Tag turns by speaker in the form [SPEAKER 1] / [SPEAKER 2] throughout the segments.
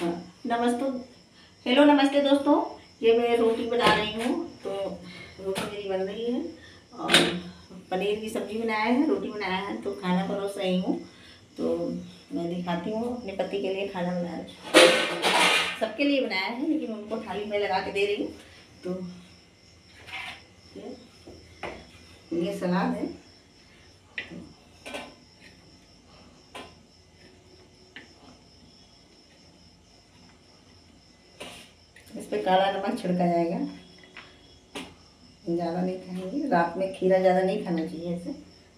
[SPEAKER 1] हाँ, नमस्ते। हेलो नमस्ते दोस्तों। ये मैं रोटी बना रही हूँ। तो रोटी मेरी बन रही है और पनीर की सब्जी बनाया है, रोटी बनाया है, तो खाना परोस रही हूँ। तो मैं दिखाती हूँ, अपने पति के लिए खाना बना रही हूँ। सबके लिए बनाया है लेकिन उनको थाली में लगा के दे रही हूँ। तो ये सलाद है। इस पर काला नमक छिड़का जाएगा। ज़्यादा नहीं खाएंगे, रात में खीरा ज़्यादा नहीं खाना चाहिए ऐसे।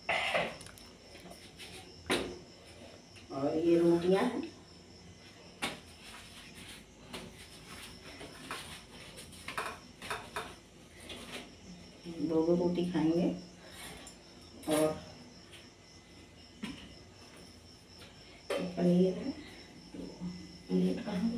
[SPEAKER 1] और ये रोटियां हैं, दो रोटी खाएंगे। और पनीर है, पनीर खाएंगे।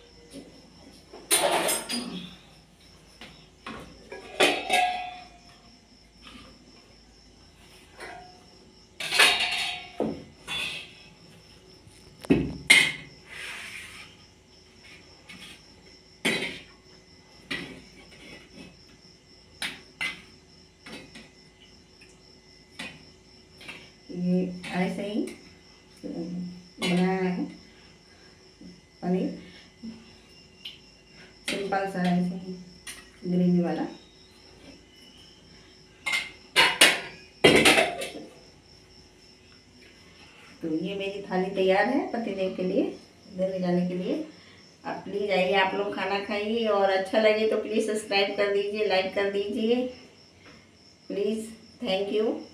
[SPEAKER 1] ये ऐसे ही बनाया है पनीर, सिंपल सा ऐसे ही ग्रेवी वाला। तो ये मेरी थाली तैयार है पतिदेव के लिए इधर ले जाने के लिए। आप प्लीज़ आइए, आप लोग खाना खाइए और अच्छा लगे तो प्लीज़ सब्सक्राइब कर दीजिए, लाइक कर दीजिए प्लीज़। Thank you.